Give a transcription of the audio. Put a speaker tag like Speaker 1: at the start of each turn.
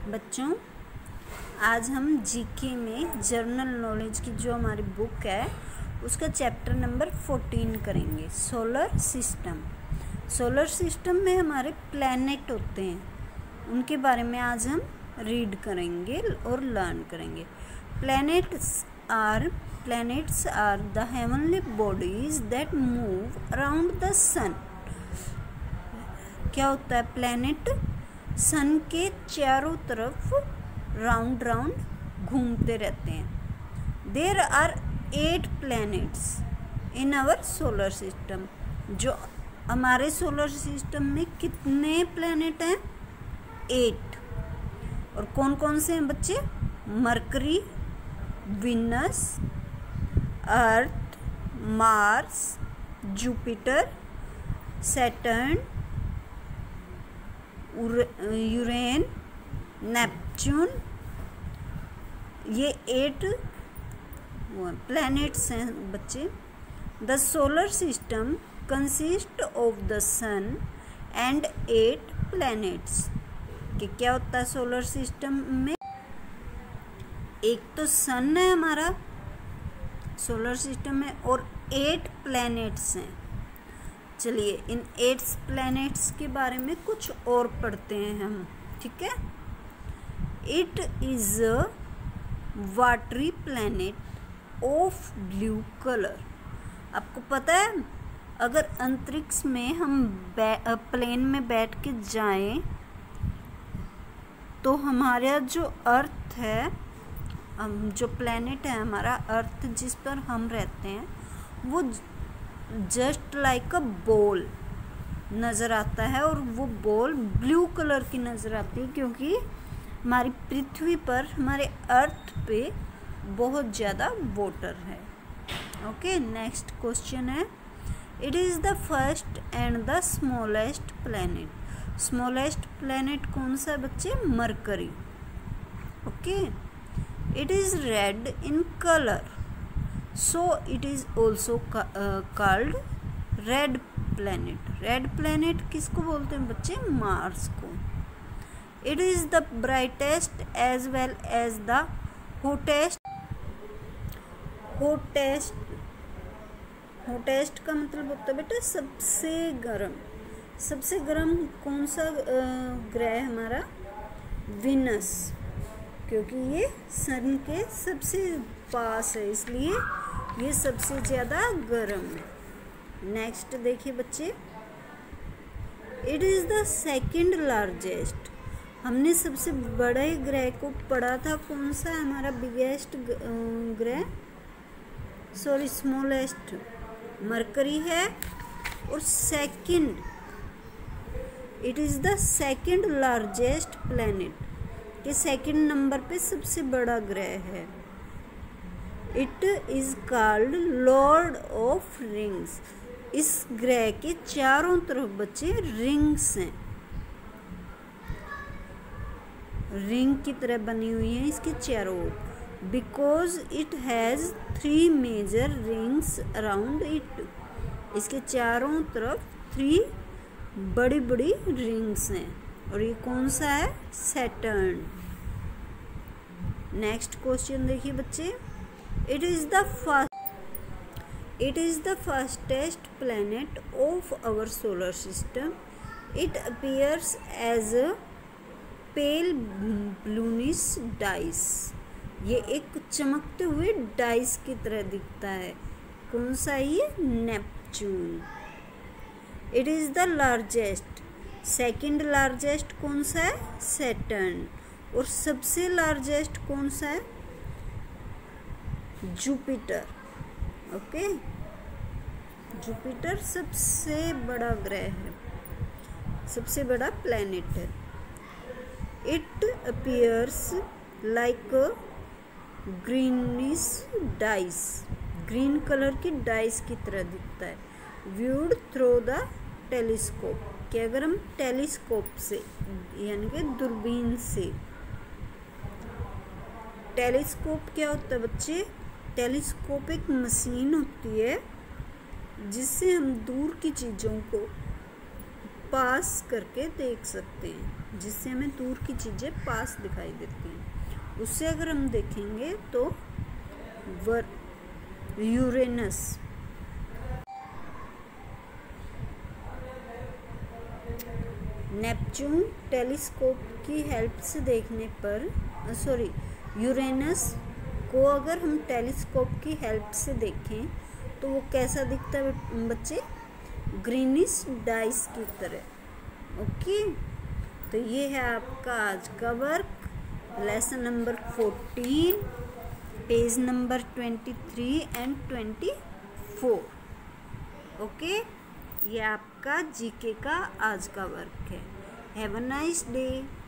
Speaker 1: बच्चों, आज हम जीके में जनरल नॉलेज की जो हमारी बुक है उसका चैप्टर नंबर 14 करेंगे। सोलर सिस्टम में हमारे प्लैनेट होते हैं, उनके बारे में आज हम रीड करेंगे और लर्न करेंगे। Planets are the heavenly bodies that move around the sun. क्या होता है? प्लैनेट सन के चारों तरफ राउंड घूमते रहते हैं। There are 8 planets in our solar system. जो हमारे सोलर सिस्टम में कितने प्लैनेट हैं? 8। और कौन कौन से हैं बच्चे? Mercury, Venus, Earth, Mars, Jupiter, Saturn, Uranus, Neptune. ये 8 प्लैनेट्स हैं बच्चे। The solar system consist of the sun and 8 planets. कि क्या होता है सोलर सिस्टम में? एक तो सन है हमारा सोलर सिस्टम में और 8 प्लैनेट्स हैं। चलिए इन 8 प्लैनेट्स के बारे में कुछ और पढ़ते हैं हम, ठीक है। It is a watery planet of blue colour. आपको पता है, अगर अंतरिक्ष में हम प्लेन में बैठ के जाएं तो हमारा जो अर्थ है, जो प्लैनेट है हमारा अर्थ, जिस पर हम रहते हैं, वो जस्ट लाइक अ बॉल नज़र आता है। और वो बॉल ब्लू कलर की नज़र आती है क्योंकि हमारी पृथ्वी पर, हमारे अर्थ पे बहुत ज़्यादा वाटर है। ओके, नेक्स्ट क्वेश्चन है, it is the first and the smallest planet. Smallest planet कौन सा है बच्चे? Mercury. Okay, it is red in colour, so it is also called red planet। Red planet किसको बोलते हैं बच्चे? मार्स को। it is the brightest as well as the hottest का मतलब होता है बेटा सबसे गर्म। सबसे गर्म कौन सा ग्रह है हमारा? विनस, क्योंकि ये सन के सबसे पास है, इसलिए ये सबसे ज़्यादा गर्म है। नेक्स्ट देखिए बच्चे, it is the second largest. हमने सबसे बड़े ग्रह को पढ़ा था, कौन सा है हमारा बिगेस्ट ग्रह? सॉरी, स्मॉलेस्ट मरकरी है। और second, it is the second largest planet, के सेकंड नंबर पे सबसे बड़ा ग्रह है। It is called lord of rings. इस ग्रह के चारों तरफ बच्चे रिंग्स हैं, रिंग की तरह बनी हुई हैं इसके चारों ओर। Because it has 3 major rings around it. इसके चारों तरफ 3 बड़ी बड़ी रिंग्स हैं। और ये कौन सा है? सैटर्न। नेक्स्ट क्वेश्चन देखिए बच्चे, it is the farthest planet of our solar system. It appears as a pale bluish dice. ये एक चमकते हुए डाइस की तरह दिखता है। कौन सा है ये? Neptune. It is the largest. Second largest कौन सा है? सैटर्न। और सबसे लार्जेस्ट कौन सा है? जुपिटर। ओके, जुपिटर सबसे बड़ा ग्रह है, सबसे बड़ा प्लैनेट है। It appears like greenish dice. Green colour की डाइस की तरह दिखता है। व्यूड थ्रू द टेलीस्कोप, कि अगर हम टेलीस्कोप से यानी कि दूरबीन से। टेलीस्कोप क्या होता है बच्चे? टेलीस्कोप एक मशीन होती है जिससे हम दूर की चीज़ों को पास करके देख सकते हैं, जिससे हमें दूर की चीज़ें पास दिखाई देती हैं। उससे अगर हम देखेंगे तो यूरेनस, नेपच्यून टेलीस्कोप की हेल्प से देखने पर यूरेनस को अगर हम टेलीस्कोप की हेल्प से देखें तो वो कैसा दिखता है बच्चे? ग्रीनिश डाइस की तरह। ओके, तो ये है आपका आज का work, lesson number 14, page number 23 and 24। Okay, ये आपका जीके का आज का वर्क है। Have a nice day.